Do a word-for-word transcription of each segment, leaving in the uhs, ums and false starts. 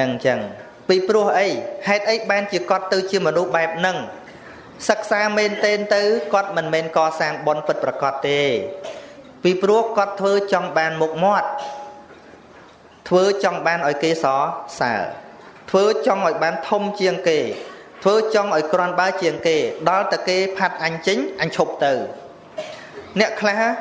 nâng chẳng vì pro ấy hết ấy ban chỉ có tư chưa mà đủ bẹp nâng sắc xa men tên tứ có mình men co sang bon phậtประกอบ tê vì pro có thơ trong bàn một mót thơ trong bàn ở kia xó xả thơ trong ở bàn thông chiêng kề thơ trong ở con ba chiêng kề đó là cái phạt anh chính anh chụp từ nè khá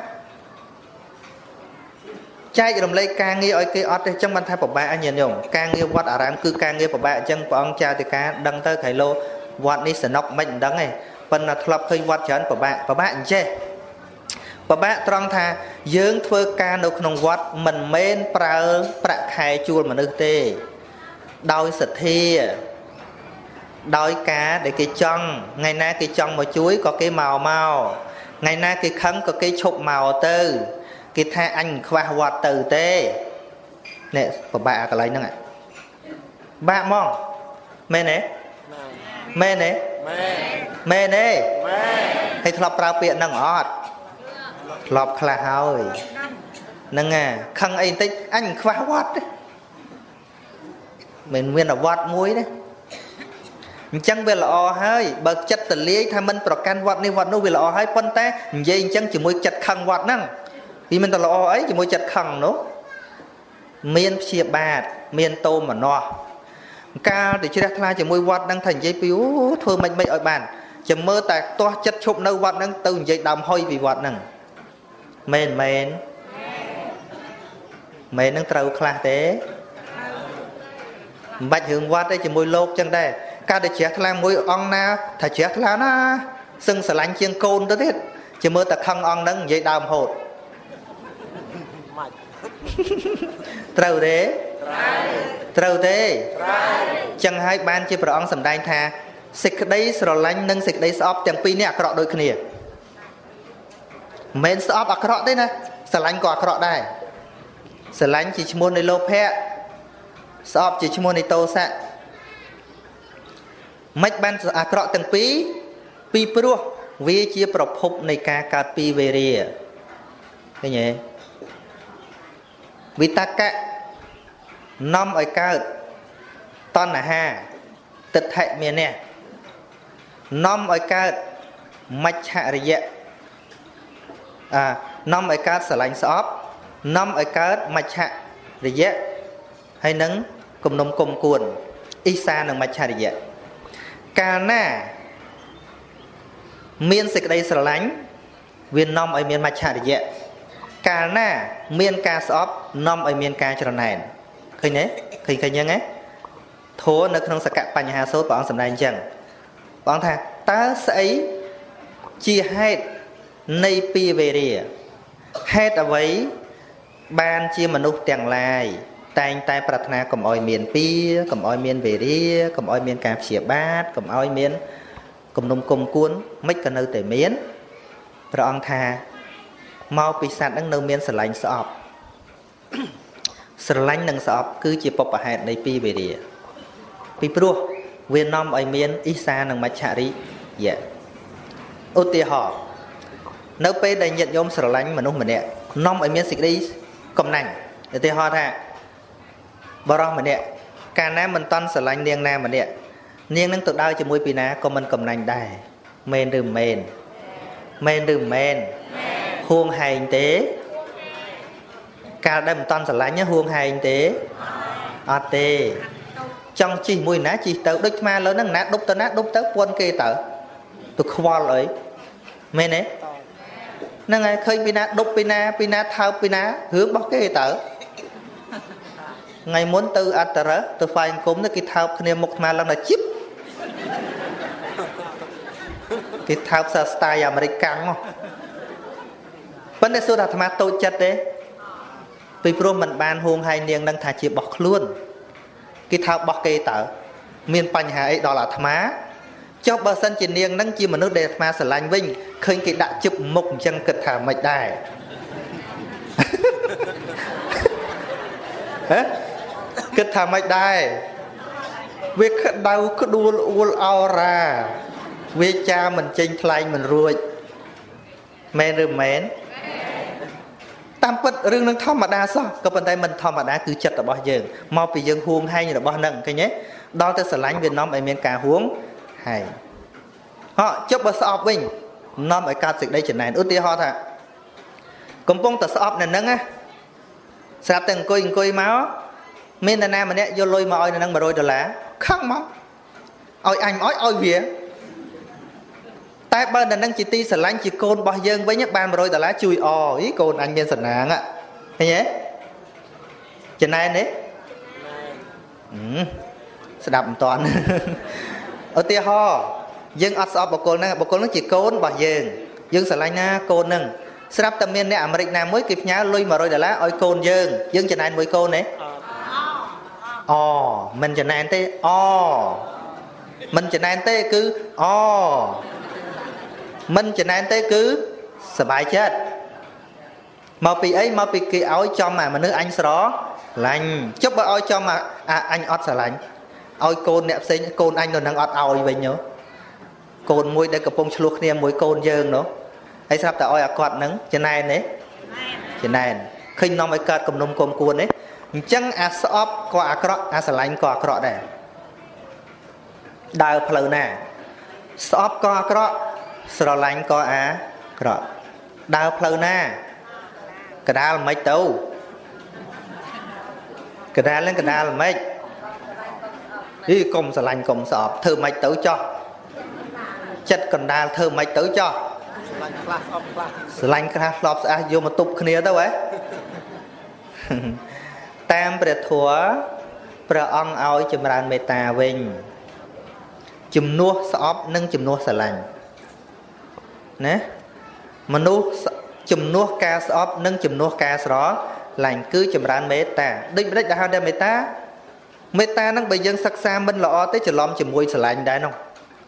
chạy đồng lấy ca nghe ở cái ở trong ban thay của bạn nhìn nhung ca nghe vót ở ram cứ ca nghe của bạn chân của ông cha thì cá đăng tới khải lô vót ní sờ nóc mình đắng này phần là thọp khơi vót chén của bạn của bạn chê của bạn trong thà dưỡng phơi ca nấu nông vót mình men prao prạ khai chua mà nước tê đôi sệt thi đôi cá để cái chân ngày nay cái chân mà chuối có cái màu màu ngày nay cái khấn có cái chụp màu tư cái tha anh khoa hoạt từ tê nè của bà cái lấy nữa này bà mong mê nè mê nè mê nè hay thọp rau biển nâng ọt thọp khla hơi nâng à khăn anh tích anh khoa hoạt đấy mình nguyên là hoạt muối đấy chẳng về là o hơi bậc chất tự lý tham minhប្រកាន់វត្តនេះវត្តនោះវាល្អហើយប៉ុន្តែនិយាយអញ្ចឹងជាមួយចិត្តខឹងវត្តហ្នឹងvì mình ta lo ấy chỉ mới chặt khăng nó miên chia bát miên tôm mà no ca để chia ra chỉ mới vót đang thành dây piếu thôi mình mấy ở bàn chỉ mơ tại to chất chụp nâu vót đang từ dây đầm hôi vì vót nằng men men men đang trâu khla thế bạch hưởng vót đây chỉ mới lột chân đây ca để chia khla môi ong na thà chia khla na sưng sờ lạnh chiên côn tới hết chỉ mơ tại khăng ong đang dây đầm hột trâu thế trâu thế chẳng hai ban chỉ bảo ông sầm đai tha xịt đấy sờ lạnh nâng xịt đấy sọp chẳng pi nè cọ đôi kia men sọp à cọ đấy nè sờ lạnh cọ cọ đây sờ lạnh chỉ mua này lô phe sọp chỉ mua này tô sạ mạch ban à cọ chẳng pi pi pro vì chỉ bảo phục này ca ca pi về rìa cái nhỉ vì ta cả năm ở cao ton là ha tịch hệ miền nè năm ở cao mạch hạ rịa à năm ở cao sở lạnh sọp năm ở cao mạch hạ rịa hay nâng cùng nông cùng cuồn isa nâng mạch hạ rịa ca na miền xịt đây sở lạnh viên năm ở miền mạch hạ rịa ca na miền ca sọp năm ở miền ca cho này khơi nhé khơi khơi nhớ nhé thố nó không sạc bánh hà số bọn sầm đai chẳng bọn thà ta sẽ chia hết nay pi về đi hết ở vậy ban chia mà nút tiền lại tay tay pratna cầm oi miền pi cầm oi miền về đi cầm oi miền cà chìa bát cầm oi miền cầm nông cùng cuốn mấy cái nơi để miến rồi ông thà mau bị sạt đang nâu miên sờ lạnh sọp sờ lạnh nâng sọp cứ chỉ bọc ở hạt này pi về đi pi pro Việt Nam ở miền Isa nâng mạch chả đi dạ ưu tiên họ nếu pe đây nhận nhôm sờ lạnh mà nó mình nè Nam ở miền xịt đi cầm nành ưu tiên họ thà bao đó mình nè cả nam mình toàn sờ lạnh niềng nam mình nè niềng nâng tự đau chỉ môi pi ná còn mình cầm nành đài men đừng men men đừng men huông hành tế cả đây một toàn sả lá nhá huông hành tế a tê trong chỉ mùi ná chỉ tớ đứt ma lớn nát đúc tớ nát đúc tớ quân kê tớ tôi khoa lợi mê nế nâng ai khơi pina đúc pina pina thao pina hướng bóc kê tớ ngày muốn tư ăn tớ tôi phải cúm nó cái thao kia một ma lần là chip cái thao sa style American không vấn đề số là tham tôi chất đấy vì pro mình ban huông hai niên đang thả chỉ bọc luôn cái thao bọc kê tở miền bành hà ấy đó là tham cho bờ sân chỉ niên đang chỉ mà nước đẹp mà sờ lạnh vinh khơi cái đã chụp mục chân cực thả mạch đài cực thả mạch đài việc đau cứ đua uol ao ra việc cha mình chênh thay mình ruồi men rồi men tam bật rừng năng thom mà đa sao có vấn đề mình thom mà đa cứ chật ở bao giờ mau bị dương huông hay như là bao nâng cái nhé đó tới sở lánh Việt Nam ở miền cả huống hay họ chấp vào sọp mình Nam ở cao dịch đây chuyện này út tí họ thà cũng bông tờ sọp này nâng á sạp từng coi coi máu mình là nam mà nè vô lôi mà oi nâng mà rồi đó là không máu oi anh oi oi vía tại bên là nâng chỉ ti sở lánh chỉ côn bao giờ với nhắc ban mà rồi đó là chui o ý côn anh miền sần nàng á thấy nhé chuyện này đấy sẽ đập toàn ở tia ho dân ở sọp bọc côn nè bọc côn nó chỉ côn bao giờ dân sở lánh na côn nâng sắp tâm miền nè America nam mới kịp nhá lui mà rồi đã lá oi côn dương dương chân anh mới côn đấy ồ mình chân anh tê ồ mình chân anh tê cứ ồ mình chân anh tê cứ sợ bài chết mà bị ấy mà bị kỳ áo cho mà mà nước anh đó lành chúc bà oi cho mà à anh ót sợ lành oi côn nè xinh côn anh rồi đang ót oi vậy nhớ côn môi đây cặp bông chuột nè môi côn dương nữa hay sắp ta oi à quạt nắng trên này đấy trên này khi nó mới cắt cầm nôm côm cuốn đấy chẳng à shop có à cọ à sờ lạnh có à cọ đây đào phơi nè shop có à cọ sờ lạnh có à cọ đào phơi nè cái đào mấy tàu cái đào lên cái đào là mấy đi cùng sờ lạnh cùng shop thử mấy tàu cho chất còn đào thử mấy tàu cho lạnh class lọp sẽ vô một tục kia đâu ấy tam bệ thua bệ ông ơi chùm ran meta vinh chùm nuốt sọp nâng chùm nuốt sờ lạnh nè mà nuốt chùm nuốt ca sọp nâng chùm nuốt ca sọ lạnh cứ chùm ran meta định định đã hai đêm meta meta nâng bây giờ sắc xa mình lọ tới chùm lom chùm mùi sờ lạnh đấy không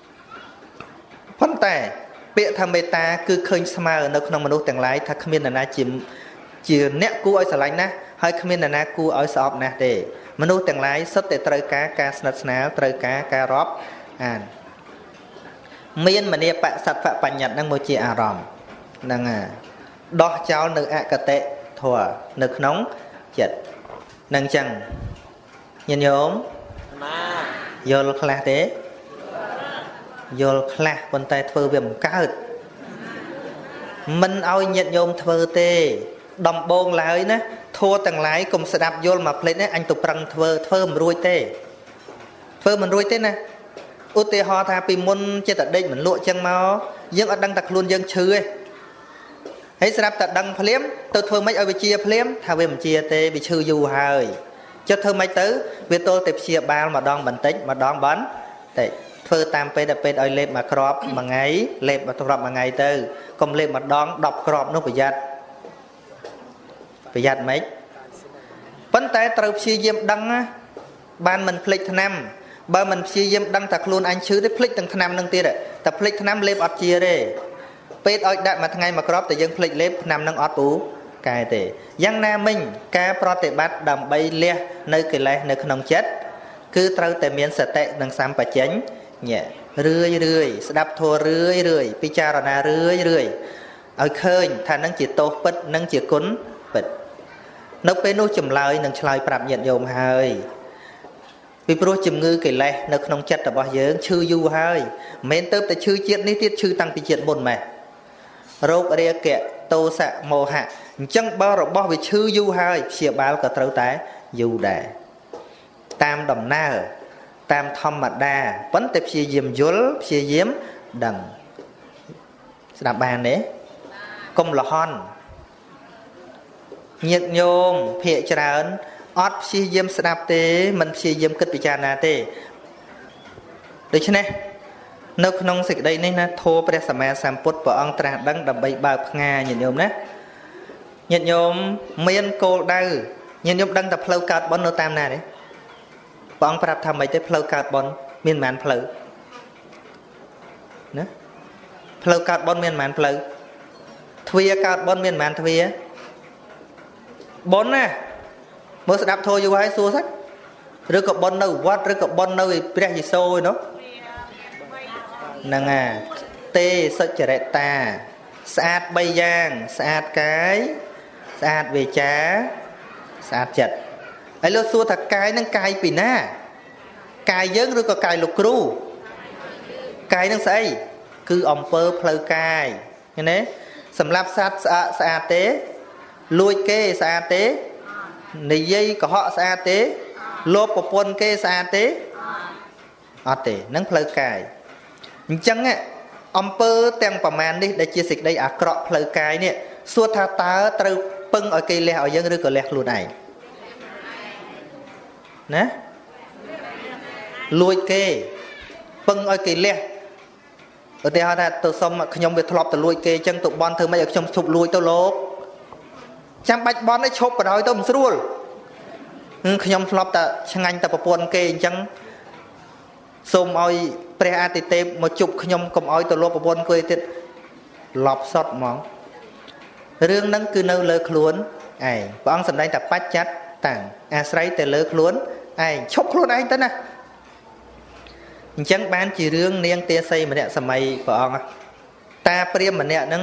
phân tẻ bệ tham mê ta cứ khơi smile ở nơi không mà nuốtទាំងឡាយថាគ្មាននរណាជាជាអ្នកគួរឲ្យស្រឡាញ់ណាហើយគ្មាននរណាគួរឲ្យស្អប់ណាស់ទេមនុស្សទាំងឡាយសុទ្ធតែត្រូវការការស្និទ្ធស្នាលត្រូវការការរាប់អានមានមនីបសត្វបញ្ញត្តិនឹងមកជាអារម្មណ៍ហ្នឹងហើយដោះចោលនៅអកតេធម៌នៅក្នុងចិត្តនឹងអញ្ចឹងញាតិញោមយល់ខ្លះទេយល់ខ្លះប៉ុន្តែធ្វើវាមិនកើតមិនឲ្យញាតិញោមធ្វើទេដំបងឡើយណាធัวទាំងឡាយកុំស្ដាប់យល់មកផ្លេចណាអញទៅប្រឹងធ្វើធ្វើមិនរួចទេធ្វើមិនរួចទេណាឧទាហរណ៍ថាពីមុនចិត្តតែដេកមិនលក់ចឹងមកយើងអត់ដឹងតែខ្លួនយើងឈឺទេហើយស្រាប់តែដឹងភ្លាមទៅធ្វើម៉េចឲ្យវាជាភ្លាមថាវាមិនជាទេវាឈឺយូរហើយចិត្តធ្វើម៉េចទៅវាទល់តែព្យាបាលម្ដងបន្តិចម្ដងបន្តិចធ្វើតាមពេលដល់ពេលឲ្យលេបមួយគ្រាប់មួយថ្ងៃលេបមួយគ្រាប់មួយថ្ងៃទៅកុំលេបម្ដងដប់គ្រាប់នោះប្រយ័ត្នប្រយ័ត្នម៉េចប៉ុន្តែត្រូវព្យាយាមដឹងបានមិនភ្លេចថ្នាំបើមិនព្យាយាមដឹងថាខ្លួនអញឈឺទេភ្លេចទាំងថ្នាំនឹងទៀតតែភ្លេចថ្នាំលេបអត់ជាទេពេលឲ្យដាក់មួយថ្ងៃមួយគ្រាប់តែយើងភ្លេចលេបថ្នាំនឹងអត់ពូកែទេយ៉ាងណាមិញការប្រតិបត្តិដើម្បីលះនៅកិលេសនៅក្នុងចិត្តគឺត្រូវតែមានសតិនិងសម្បជញ្ញៈរឿយរឿយស្ដាប់ធម៌រឿយរឿយពិចារណារឿយរឿយឲ្យឃើញថានឹងជាទោសពិតនិងជាគុណពិតនៅពេលនោះចម្លើយនឹងឆ្លើយប្រាប់ញាតិញោមហើយពីព្រោះជំងឺកិលេសនៅក្នុងចិត្តរបស់យើងឈឺយូរហើយមិនមែនទៅតែឈឺជាតិនេះទៀតឈឺតាំងពីជាតិមុនម៉េះរោគរាគៈទោសៈមោហៈអញ្ចឹងបើរបស់វាឈឺយូរហើយព្យាបាលក៏ត្រូវតែយូរដែរតាមដំណើរតាមធម្មតាប៉ុន្តែព្យាយាមយល់ព្យាយាមដឹងស្ដាប់បានទេកុំលហន់ញាតិញោមភាកច្រើនអត់ព្យាយាមស្ដាប់ទេមិនព្យាយាមគិតពិចារណាទេដូច្នេះនៅក្នុងសេចក្តីនេះណាធម៌ព្រះសម្មាសម្ពុទ្ធព្រះអង្គត្រាស់ដឹងដើម្បីបើកផ្ងាញាតិញោមណាញាតិញោមមានគោលដៅញាតិញោមដឹងតែផ្លូវកើតបុណ្យនៅតាមណាទេព្រះអង្គប្រាប់ថាម៉េចទេផ្លូវកើតបុណ្យមានប៉ុន្មានផ្លូវណាផ្លូវកើតបុណ្យមានប៉ុន្មានផ្លូវទ្វារកើតបុណ្យមានប៉ុន្មានទ្វារបុណ្យណាមើលស្ដាប់ធម៌យូរហើយសួរសាច់ឬក៏បុណ្យនៅវត្តឬក៏បុណ្យនៅព្រះយេស៊ូវឯនោះហ្នឹងអាទេសុចរិតាស្អាតបីយ៉ាងស្អាតកាយស្អាតវាចាស្អាតចិត្តហើយលោកសួរថាកាយនឹងកាយពីណាកាយយើងឬក៏កាយលោកគ្រូកាយនឹងស្អីគឺអំពើផ្លូវកាយឃើញទេសម្រាប់សត្វស្អាតស្អាតទេលួចគេស្អាតទេនិយាយកុហកស្អាតទេលោភប្រពន្ធគេស្អាតទេអត់ទេនឹងផ្លូវកាយអញ្ចឹងអំពើទាំងប្រមាណនេះដែលជាសេចក្តីអាក្រក់ផ្លូវកាយនេះសួរថាតើត្រូវពឹងឲ្យគេលះឲ្យយើងឬក៏លះខ្លួនឯងណាលួចគេពឹងឲ្យគេលះឧទាហរណ៍ថាទៅសុំខ្ញុំវាធ្លាប់ទៅលួចគេអញ្ចឹងទៅបន់ធ្វើម៉េចឲ្យខ្ញុំឈប់លួចទៅលោកចាំបាច់បន់ឲ្យឈប់បដ ாய் ទៅមិនស្រួលខ្ញុំធ្លាប់តែឆ្ងាញ់តែប្រពន្ធគេអញ្ចឹងសូមឲ្យព្រះអាទិទេពមកជប់ខ្ញុំកុំឲ្យទៅលោកប្រពន្ធគេទៀតឡប់សតហ្មងរឿងហ្នឹងគឺនៅលើខ្លួនឯងព្រះអង្គសម្ដែងតែបច្ចត្តតាំងអាស្រ័យទៅលើខ្លួនឯងឈប់ខ្លួនឯងទៅណាអញ្ចឹងបានជារឿងនាងទាសីម្នាក់សម័យព្រះអង្គតាព្រាហ្មណ៍ម្នាក់ហ្នឹង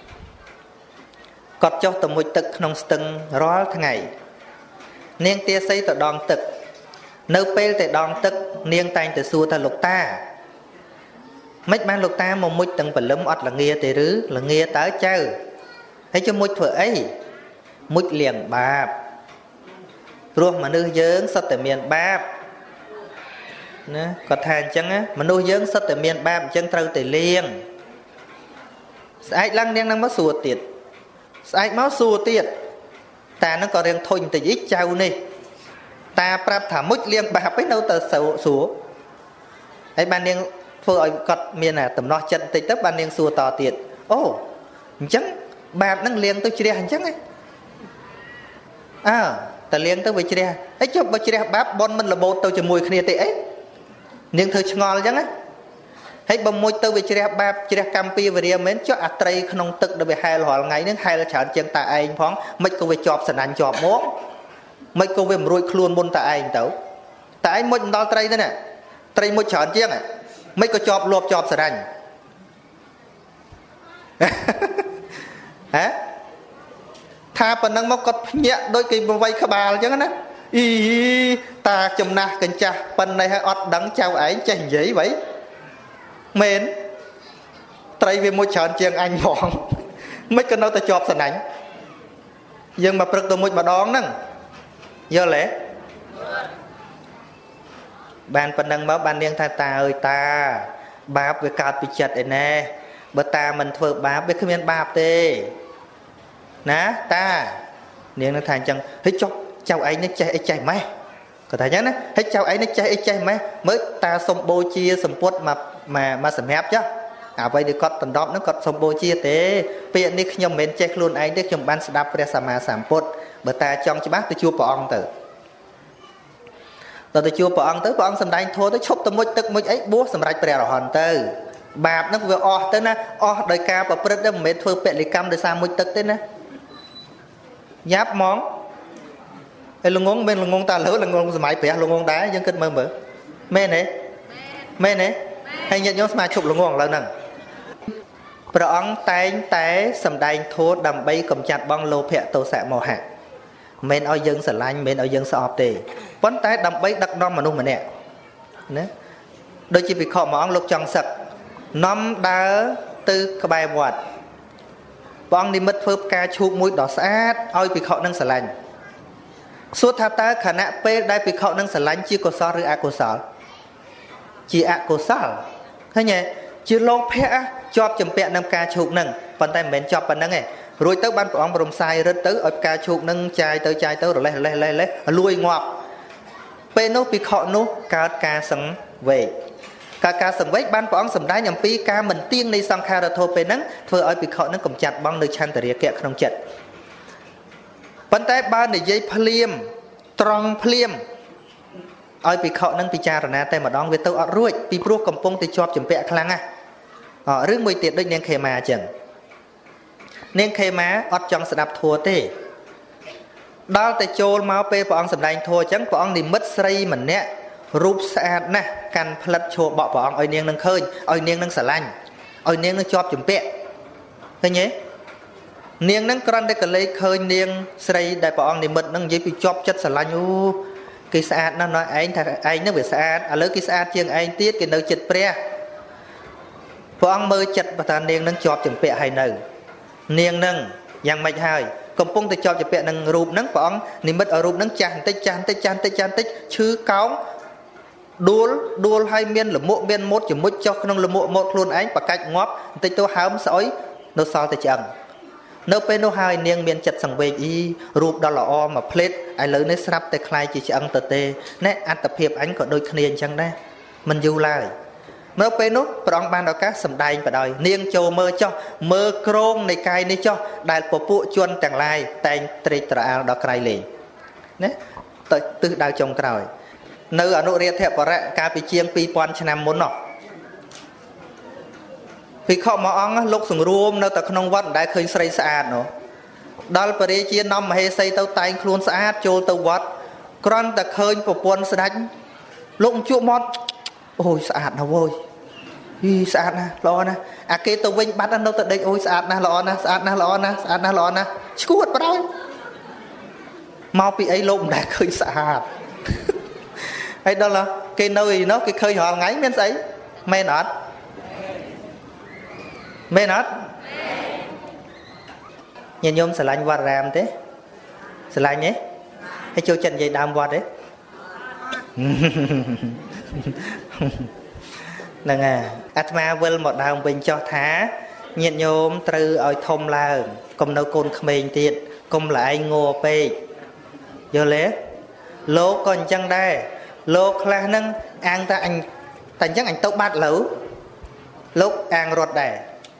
គាត់ចុះទៅមុជទឹកក្នុងស្ទឹងរាល់ថ្ងៃនាងទាសីទៅដងទឹកនៅពេលទៅដងទឹកនាងតែងទៅសួរថាលោកតាមិនបានលោកតាមកមុជទាំងព្រលឹមអត់ល្ងាទេឬល្ងាតើចៅហើយជមុជធ្វើអីមុជលាងបាបព្រោះមនុស្សយើងសុទ្ធតែមានបាបណាគាត់ថាអញ្ចឹងមនុស្សយើងសុទ្ធតែមានបាបអញ្ចឹងត្រូវតែលាងស្អែកឡើងនាងនឹងមកសួរទៀតស្អែកមកសួរទៀតតានឹងក៏រៀងធុញតិចចៅនេះតាប្រាប់ថាមុជលាងបាបឯនៅទៅសួរហើយបាននាងធ្វើឲ្យគាត់មានតំណោះចិត្តបន្តិចទៅបាននាងសួរតទៀតអូអញ្ចឹងបាបនឹងលាងទៅជ្រះអញ្ចឹងអើតលាងទៅវាជ្រះហើយចុះបើជ្រះបាបបនមិនរបូតទៅជាមួយគ្នាទេអីនាងធ្វើឆ្ងល់អញ្ចឹងហើយបើមុជទៅវាជ្រះបាបជ្រះកម្មពីវរិយមែនចុះអាត្រីក្នុងទឹកដែលវាហែលរាល់ថ្ងៃហ្នឹងហែលច្រើនជាងតាឯងផងមិនក៏វាជាប់សណាញ់ជាប់មកមិនក៏វាមិនរួចខ្លួនមុនតាឯងទៅតាឯងមុជមិនដល់ត្រីទេណាត្រីមុជច្រើនជាងមិនក៏ជាប់លួបជាប់សណាញ់ហ៎ថាប៉ុណ្ណឹងមកគាត់ភ្ញាក់ដូចគេបវៃក្បាលអញ្ចឹងណាអីតាចំណាស់កញ្ចាស់ប៉ុណ្ណេះហើយអត់ដឹងចៅឯងចេះនិយាយໄວមែនត្រីវាមួយច្រើនជាងអញផងមិនក៏នៅតែជាប់សណាញ់យើងមកព្រឹកទៅមួយម្ដងហ្នឹងយល់ទេបានប៉ុណ្ណឹងមកបាននាងថាតាអើយតាបាបវាកើតពីចិត្តឯណែបើតាមិនធ្វើបាបវាគ្មានបាបទេណាតានាងនឹងថាអញ្ចឹងហិចចុះចៅឯងនេះចេះអីចេះម៉េះគាត់ថាអញ្ចឹងណាហិចចៅឯងនេះចេះអីចេះម៉េះមើលតាសុំបូជាសម្ពុតមកមកមកសម្រាប់ចុះអ្វីដែលគាត់ដណ្ដប់ហ្នឹងគាត់សុំបូជាទេពាក្យនេះខ្ញុំមិនមែនចេះខ្លួនឯងទេខ្ញុំបានស្ដាប់ព្រះសម្មាសម្ពុទ្ធបើតាចង់ច្បាស់ទៅជួបព្រះអង្គទៅដល់ទៅជួបព្រះអង្គទៅព្រះអង្គសម្ដែងធម៌ទៅឈប់ទៅមុជទឹកមុជអីបួសសម្រាប់ព្រះអរហន្តទៅបាបហ្នឹងវាអស់ទៅណាអស់ដោយការប្រព្រឹត្តទៅមិនមែនធ្វើពលិកម្មដោយសារមុជទឹកទេណាយ៉ាប់ហ្មងហើយល្ងងមិនល្ងងតាលើល្ងងសម័យព្រះល្ងងដែរយើងគិតមើលមើលមែនទេមែនទេហើយញាតិញោមស្មាជប់ល្ងងឥឡូវហ្នឹងព្រះអង្គតែងតែសម្ដែងធម៌ដើម្បីកម្ចាត់បងលោភៈទោសៈមោហៈមិនឲ្យយើងស្រឡាញ់មិនឲ្យយើងស្អប់ទេប៉ុន្តែដើម្បីដឹកនាំមនុស្សម្នាក់ណាដូចជាភិក្ខុមួយអង្គលោកចង់សឹកនាំដើរទៅក្បែរវត្តព្រះអង្គនិមិត្តធ្វើផ្កាឈូកមួយដ៏ស្អាតឲ្យភិក្ខុនឹងស្រឡាញ់សួរថាតើខណៈពេលដែលភិក្ខុនឹងស្រឡាញ់ជាកុសលឬអកុសលជាអកុសលឃើញទេជាលោភៈជាប់ចម្ពាក់នឹងផ្កាឈូកនឹងប៉ុន្តែមិនមែនជាប់ប៉ុណ្្នឹងទេរួចទៅបានព្រះអង្គបរមសាយរឹតទៅឲ្យផ្កាឈូកនឹងចាយទៅចាយទៅរលេះរលេះរលេះរលេះលួយងាប់ពេលនោះភិក្ខុនោះកើតការសង្វេគការការសង្វេគបានព្រះអង្គសម្ដែងអំពីការមិនទៀងនៃសង្ខារធម៌ពេលហ្នឹងធ្វើឲ្យភិក្ខុនឹងកំចាត់បងនៅឆន្ទរាគៈក្នុងចិត្តប៉ុន្តែបើនិយាយភ្លាមត្រង់ភ្លាមឲ្យភិក្ខុនឹងពិចារណាតែម្ដងវាទៅអត់រួចពីព្រោះកំពុងតែជាប់ចម្ពាក់ខ្លាំងណាស់អរឿងមួយទៀតដូចនាងខេមាអញ្ចឹងនាងខេមាអត់ចង់ស្ដាប់ធัวទេដល់តែចូលមកពេលព្រះអង្គសម្ដែងធัวអញ្ចឹងព្រះអង្គនិមិត្តស្រីម្នាក់រូបស្អាតណាស់កាន់ផ្លិតឈួរបក់ព្រះអង្គឲ្យនាងនឹងឃើញឲ្យនាងនឹងស្រឡាញ់ឲ្យនាងនឹងជាប់ចម្ពាក់ឃើញទេ niềng nâng còn để cái lấy khơi niềng xây đại bảo ông thì mật nâng giấy bị chọc chất xả lạnh u cái sạch nó nói anh thật anh nó phải sạch à lấy cái sạch chiêng anh tiết cái nơi chật pre bảo ông mơ chật và ta niềng nâng chọc chừng bẹ hay nở niềng nâng yang mạch hơi cầm pung tới chọc chừng bẹ nâng rụp nâng bảo ông thì mật ở rụp nâng chàn tích chàn tích chàn tích chàn tích chứ cáo đuôi đuôi hai miên là mộ miên một chỉ một cho nâng là mộ một luôn anh và cách ngóp tích tôi hám sỏi nó sao thì chẳng nếu bên nó hai niềng miền chật sằng về y rụp đó là o mà plate ai lớn nó sắp tay khai chỉ chẳng tờ tê nè ăn tập hiệp anh có đôi khniên chẳng đấy mình du lại nếu bên nó bằng ban đó các sầm đai và đòi niềng châu mơ cho mơ krong này cài này cho đại bộ phụ chuôn chẳng lai tay tri tra đó cài liền nè tự tự đào trồng cày nơi ở nội địa thẹp vào rạ cà phê chiên pi pon năm muốn nọ vì họ mà ông lúc sùng ruộng nó ta không vắt đã khơi xây sạch nó đó là bởi vì năm mà hay xây tàu tay luôn sạch cho tàu vắt con ta khơi một quân sẽ đánh lúc chụp mót ôi sạch nó vui hi sạch nè lo nè à kia tàu vinh bắt ăn đâu tận đây ôi sạch nè lo nè sạch nè lo nè sạch nè lo nè chuột vào đâu mau bị ấy lúc đã khơi sạch hay đó là cái nơi nó cái khơi họ ngáy miếng giấy mê nọt mê nọt nhìn nhôm sờ lạnh vặt ram thế sờ lạnh nhé hay cho chân dây đam vặt đấy nè à atma vơi một đào bình cho thá nhìn nhôm từ ở thom la cùng đâu côn khmền tiệt cùng lại ngô pe giờ lẽ lố còn chân đây lô khla nâng ăn ta anh thành chắc anh tốc bát lẩu lúc ăn ruột đẻ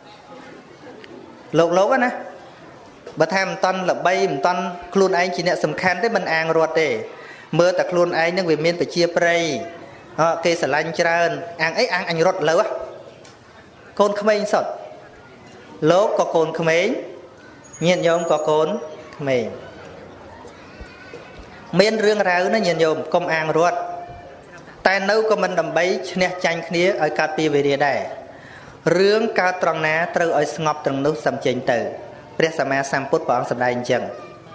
lột lố á nè bà tham tân là bay một tân khuôn anh chỉ nè sầm khăn đấy mình ăn ruột để mưa ta khuôn anh nhưng vì miền phải chia prey cây sả lanh trơn ăn ấy ăn anh ruột lẩu á côn không anh sọt lố có côn không ấy nhìn nhôm có côn không ấy miền riêng rau nó nhìn nhôm công ăn ruột tai nấu có mình đầm bấy nè chanh khía ở cà phê về địa đây rương cao tròn ná từ ở ngọc tròn nước sầm chênh từព្រះសម្មាសម្ពុទ្ធព្រះអង្គសម្ដែងអញ្ចឹង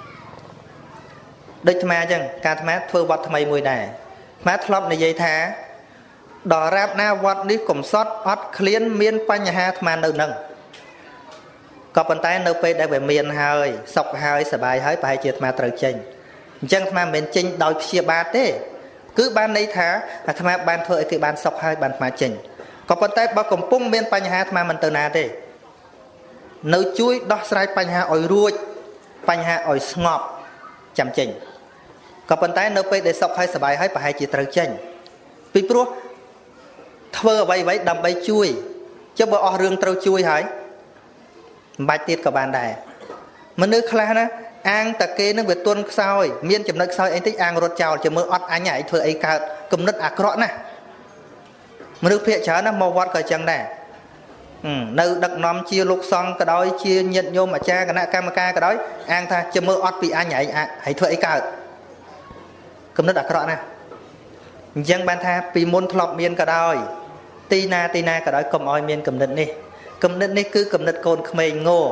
ដូចអាត្មាអញ្ចឹងការអាត្មាធ្វើវត្តថ្មីមួយដែរអាត្មាធ្លាប់និយាយថាដល់រាបណាវត្តនេះកំសត់អត់ឃ្លានមានបញ្ហាអាត្មានៅនឹងក៏ប៉ុន្តែនៅពេលដែលវាមានហើយសុខហើយសប្បាយហើយប្រហែលជាអាត្មាត្រូវចេញអញ្ចឹងអាត្មាមិនមែនចេញដោយព្យាបាទទេគឺបានន័យថាអាត្មាបានធ្វើឲ្យគេបានសុខហើយបានអាត្មាចេញក៏ប៉ុន្តែបើកំពុងមានបញ្ហាអាត្មាមិនទៅណាទេនៅជួយដោះស្រាយបញ្ហាឲ្យរួចបញ្ហាឲ្យស្ងប់ចាំចេញក៏ប៉ុន្តែនៅពេលដែលសុខហើយសប្បាយហើយប្រហែលជាត្រូវចេញពីព្រោះធ្វើអ្វីអ្វីដើម្បីជួយចុះបើអស់រឿងត្រូវជួយហើយមិនបាច់ទៀតក៏បានដែរមនុស្សខ្លះណាអាងតាគេនឹងវាទន់ខ្សោយមានចំណុចខ្សោយអីតិចអាងរត់ចោលជាមើលអត់អញឯងធ្វើអីកើតគំនិតអាក្រក់ណាស់មនុស្សភាគច្រើនណាមកវត្តក៏ចឹងដែរនៅដឹកនាំជាលោកសង្ឃក៏ដោយជាញាតិញោមអាចារ្យគណៈកម្មការក៏ដោយអាងថាជាមើលអត់ពីអញឯងហើយធ្វើអីកើតគំនិតអាក្រក់ណាស់អញ្ចឹងបានថាពីមុនធ្លាប់មានក៏ដោយទីណាទីណាក៏ដោយកុំឲ្យមានគំនិតនេះគំនិតនេះគឺគំនិតកូនក្មេងងោ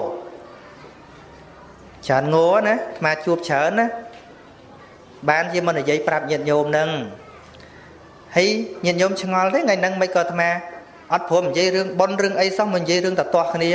ច្រើនងោណាអាត្មាជួបច្រើនណាបានជាមិននិយាយប្រាប់ញាតិញោមនឹងហើយញាតិញោមឆ្ងល់ទេថ្ងៃហ្នឹងមិនក៏អាត្មាអត់ព្រមនិយាយរឿងប៉ុនរឿងអីសោះមិននិយាយរឿងតទាស់គ្នា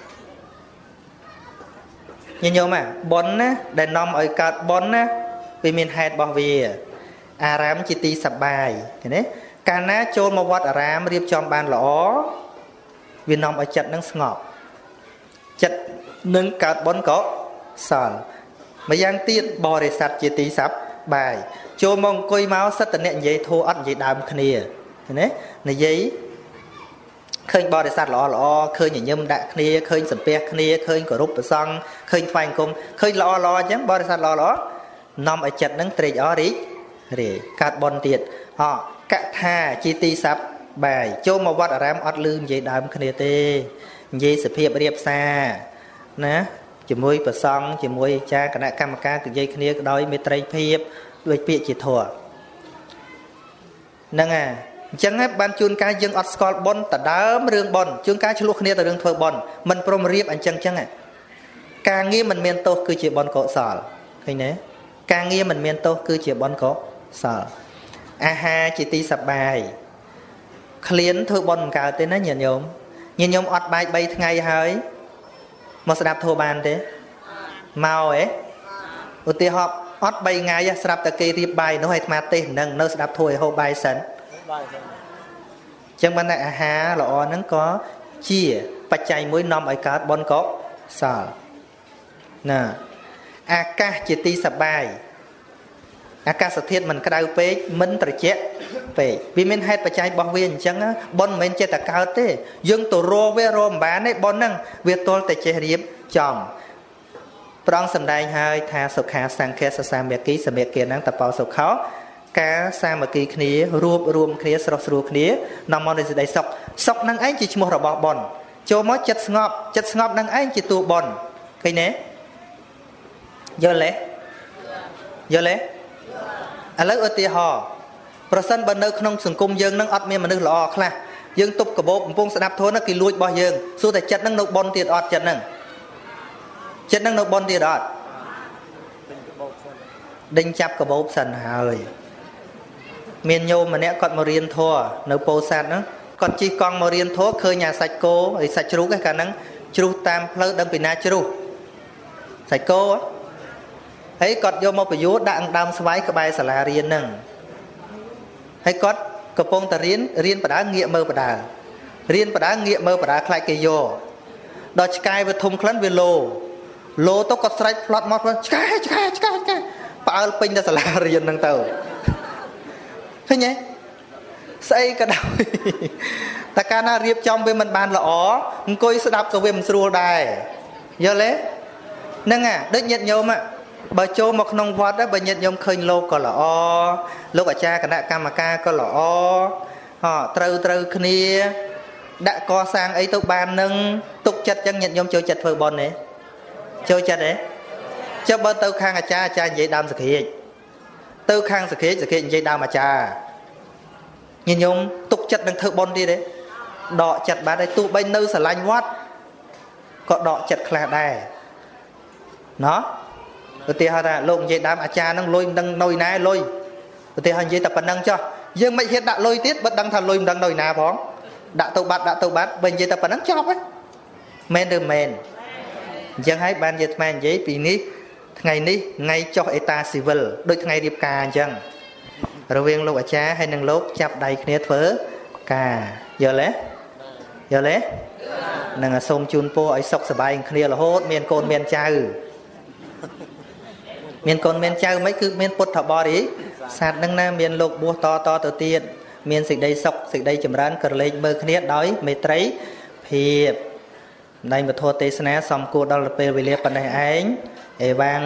ញញោមប៉ុនណាដែលនាំឲ្យកើតប៉ុនណាវាមានហេតុរបស់វាអារាមជាទីសប្បាយឃើញទេកាលណាចូលមកវត្តអារាមរៀបចំបានល្អវានាំឲ្យចិត្តនឹងស្ងប់ចិត្តនឹងកើតប៉ុនកុសលម្យ៉ាងទៀតបរិស័ទជាទីសប្បាយចូលមកអង្គុយមកសិតតអ្នកនិយាយធូរអត់និយាយដើមគ្នាឃើញទេនិយាយឃើញបរិស័ទល្អល្អឃើញញញឹមដាក់គ្នាឃើញសំពះគ្នាឃើញគោរពប្រសង់ឃើញថ្វាយអង្គមឃើញល្អល្អអញ្ចឹងបរិស័ទល្អល្អនាំឲ្យចិត្តនឹងត្រេកអររីករាយកើតបនទៀតអកថាជាទីសប្បាយចូលមកវត្តអារាមអត់លឺនិយាយដើមគ្នាទេនិយាយសភាពរៀបសារណាជាមួយប្រសង់ជាមួយអាចារ្យគណៈកម្មការនិយាយគ្នាដោយមេត្រីភាពដូចពាក្យជាធម៌ហ្នឹងហើយអញ្ចឹងបានជួនកាលយើងអត់ស្គាល់ប៉ុនតដើមរឿងប៉ុនជួនកាលឆ្លោះគ្នាទៅរឿងធ្វើប៉ុនមិនព្រមរៀបអញ្ចឹងអញ្ចឹងការងារមិនមានទោសគឺជាបុណ្យកុសលឃើញទេការងារមិនមានទោសគឺជាបុណ្យកុសលអាហារជាទីសប្បាយឃ្លានធ្វើបុណ្យមិនកើតទេណាញាតិញោមញាតិញោមអត់បាយបីថ្ងៃហើយមកស្ដាប់ធម៌បានទេមកហ៎ឧទាហរណ៍អត់បីថ្ងៃស្រាប់តែគេរៀបបាយនោះឲ្យអាត្មាទេសនឹងនៅស្ដាប់ធម៌ឲ្យហូបបាយសិនចឹងបានតែអាហារល្អហ្នឹងក៏ជាបច្ច័យមួយនាំឲ្យកើតបុណ្យកុសលណាអាកាសជាទីសប្បាយអាកាសធាតុមិនក្តៅពេកមិនត្រជាក់ពេកវាមានហេតុបច្ច័យរបស់វាអញ្ចឹងបុណ្យមិនមែនចេះតែកើតទេយើងទៅរកវារកមិនបានទេបុណ្យហ្នឹងវាទល់តែចេះរៀបចំប្រងសម្ដែងហើយថាសុខាសង្ឃសសាមគ្គីសមាគិហ្នឹងតបោសុខោការសាមគ្គីគ្នារួបរួមគ្នាស្រស់ស្រួលគ្នានាំមកនូវសេចក្តីសុខសុខហ្នឹងឯងជាឈ្មោះរបស់បុណ្យចូលមកចិត្តស្ងប់ចិត្តស្ងប់ហ្នឹងឯងជាតួបុណ្យឃើញទេយល់ទេយល់ទេឥឡូវឧទាហរណ៍ប្រសិនបើនៅក្នុងសង្គមយើងនឹងអត់មានមនុស្សល្អខ្លះយើងទប់កបោបកំពុងស្ដាប់ធម៌ហ្នឹងគេលួចរបស់យើងសួរតែចិត្តហ្នឹងនៅបនទៀតអត់ចិត្តហ្នឹងចិត្តហ្នឹងនៅបនទៀតអត់ដេញចាប់កបោបសិនហើយមានញោមម្នាក់គាត់មករៀនធម៌នៅពោធិ៍សាត់ហ្នឹងគាត់ជិះកង់មករៀនធម៌ឃើញអាសាច់គោហើយសាច់ជ្រូកឯកាលហ្នឹងជ្រុះតាមផ្លូវដឹងពីណាជ្រុះសាច់គោហើយគាត់យកមកបញ្យោដាក់អង្ដើមស្វាយក្បែរសាលារៀនហ្នឹងហើយគាត់កំពុងតែរៀនរៀនបដាងាកមើលបដារៀនបដាងាកមើលបដាខ្លាចគេយកដល់ឆ្កែវាធំក្លិនវាលោលោទៅគាត់ស្រែកផ្លត់មកឆ្កែឆ្កែឆ្កែឆ្កែផ្អើលពេញទៅសាលារៀនហ្នឹងទៅឃើញទេស្អីក៏ដោយតែកាលណារៀបចំវាមិនបានល្អអង្គុយស្ដាប់ក៏វាមិនស្រួលដែរយល់ទេហ្នឹងអាដូចញាតិញោមបើចូលមកក្នុងវត្តបើញាតិញោមឃើញលោកក៏ល្អលោកអាចារ្យគណៈកម្មការក៏ល្អហ៎ត្រូវត្រូវគ្នាដាក់កសាងអីទៅបាននឹងទុកចិត្តចឹងញាតិញោមចូលចិត្តធ្វើបុណ្យទេចូលចិត្តទេចុះបើទៅខាងអាចារ្យអាចារ្យនិយាយដើមសក្តិទៅខាងសក្តិសក្តិនិយាយដើមអាចារ្យញាតិញោមទុកចិត្តនឹងធ្វើបុណ្យទៀតទេដកចិត្តបាត់ហើយទោះបីនៅស្រឡាញ់វត្តក៏ដកចិត្តខ្លះដែរណោះឧទាហរណ៍ថាលោកនិយាយដើមអាចារ្យហ្នឹងលុយមិនដឹងនៅឯណាលុយឧទាហរណ៍និយាយតែប៉ុណ្្នឹងចុះយើងមិនហ៊ានដាក់លុយទៀតបើដឹងថាលុយមិនដឹងនៅឯណាផងដាក់ទៅបាត់ដាក់ទៅបាត់បើនិយាយតែប៉ុណ្្នឹងចប់ហ្នឹងមែនឬមែនអញ្ចឹងហើយបានយើងថ្មនិយាយពីនេះថ្ងៃនេះថ្ងៃចុះអេតាស៊ីវិលដូចថ្ងៃរៀបការអញ្ចឹងរវាងលោកអាចារ្យហើយនិងលោកចាប់ដៃគ្នាធ្វើការយល់ទេយល់ទេនឹងសូមជូនពរឲ្យសុខសប្បាយគ្នារហូតមានកូនមានចៅមានកូនមានចៅមិនគឺមានពុទ្ធបរិស័ទនឹងណាមានលោកបួសតតទៅទៀតមានសេចក្តីសុខសេចក្តីចម្រើនក្រឡេកមើលគ្នាដោយមេត្រីភាពនៃវធទេសនាសំគួរដល់ពេលវេលាប៉ុណ្ណេះឯងអេវ៉ាំង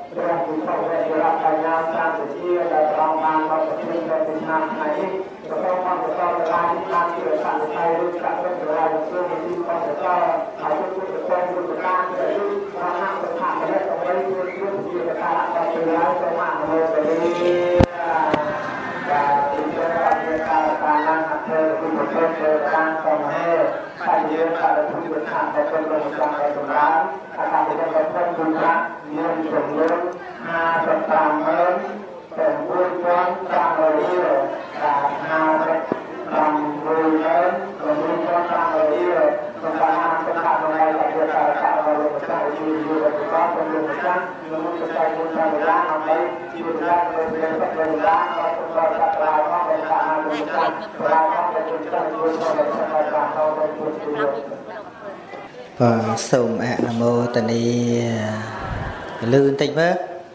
và sôm ạ nam mô tần ni lư tịnh vớ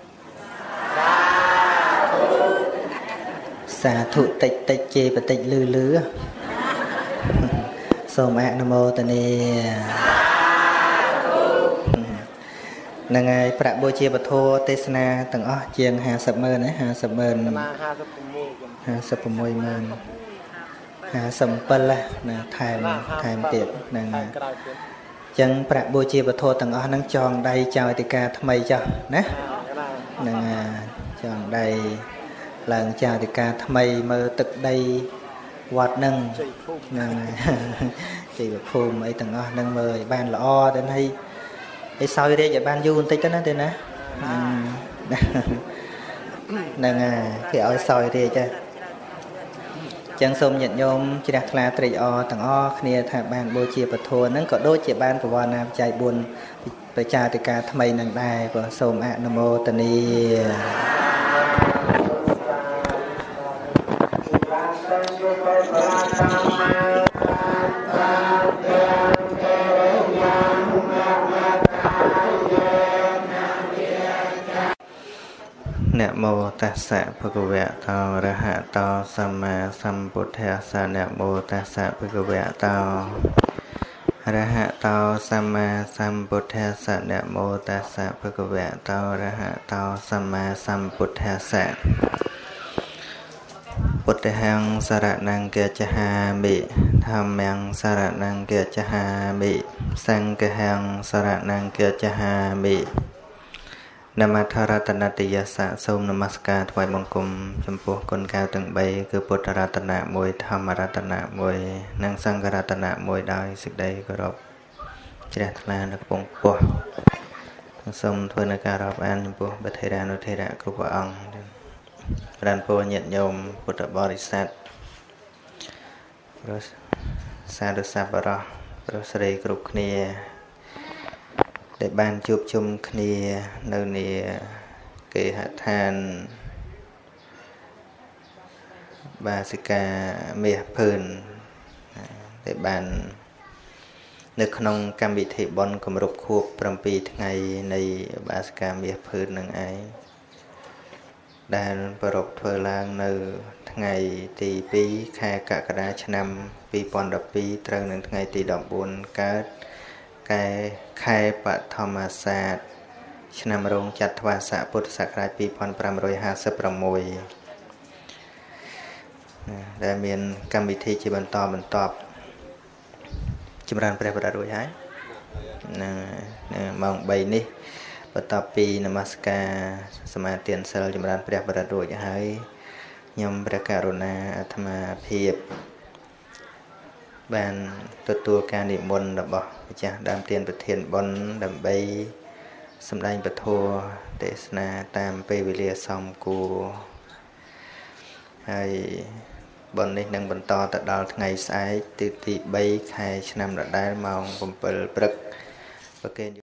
xà thụ tịch tịch chê và tịch lư lư sôm ạ nam mô tần ni năng ai prạ bồ chia bát thô tê na từng ó chiêng hà sập mơn ấy hà sập mơn hà sập môi mơn hà sầm pân là thèm thèm tiệt năng chân prạ bồ chia bát thô từng ó năng tròn đầy chào tì ca thay cho nè năng tròn đầy lần chào tì ca thay mơ tực đây quạt nâng năng chỉ bậc phù mấy từng ó năng mời ban lọ đến hay cái soi đây giờ ban du tích đó thế nè nè cái oi soi đây chứ chân sôm nhận nhôm chỉ đặt là tri o tầng o kia thà ban bôi chia bát thua nâng có đôi chỉ ban của vợ nam chạy buồn về cha từ cả thay nâng đài của sôm ạ nam mô tần ni Nam mô Tassa Bhagavato Arahato Samma Sambuddhassa Nam mô Tassa Bhagavato Arahato Samma Sambuddhassa Nam mô Tassa Bhagavato Arahato Samma Sambuddhassa Buddhang Saranang Gacchami Dhammang Saranang Gacchami Sanghang Saranang Gacchami Namatharatanatiyasa Som Namaskar Thwai Bangkum Champuh Kon Cao Từng Bay Cứ Buddharatana Môi Dhammaratana Môi Nang Sangharatana Môi Đói Sức Đây Cơ Rộp Chirah Thla Nước Bông Bồ Som Thwai Nơ Ca Rộp An Champuh Bạch Thầy Đà Nô Thầy Đà Cục Bà Ông Ràn Pô Nhiệt Nhôm Buddha Bodhisat Sa Đô Sa Bà Rô Rô Sri Cục Khnia để ban chụp chung kia nơi này cái hạ than bà sĩ ca mê phơn để ban nơi không cam bị thị bon cầm rục khuộc trong pi ngày này bà sĩ ca mê phơn nâng ấy đàn bà rục phơ lang nơi ngày thì pi khai cả cả đá năm pi pon đập pi trơn nâng ngày thì động buồn cá cái khai bát thom sát năm rong chặt hoa xã Phật sạc ra pi pon pram rồi ha sập rong môi đại miền cam bị thi chỉ bận to bận tọp chim ran pre bật rồi hái mong bay ní bận tọp pi namaskar sama tiền sel chim ran pre bật rồi hái nhom pre karuna tham phiệp banตัวตัวการนิมนต์របស់ម្ចាស់ដើមទានប្រធានបុណ្យដើម្បីសម្ដែងពធទេសនាតាមពេលវេលាសមគួរហើយបុណ្យនេះនឹងបន្តទៅដល់ថ្ងៃស្អែកទីទីបីខែឆ្នាំដដែលម៉ោងbảyព្រឹកប្រគេន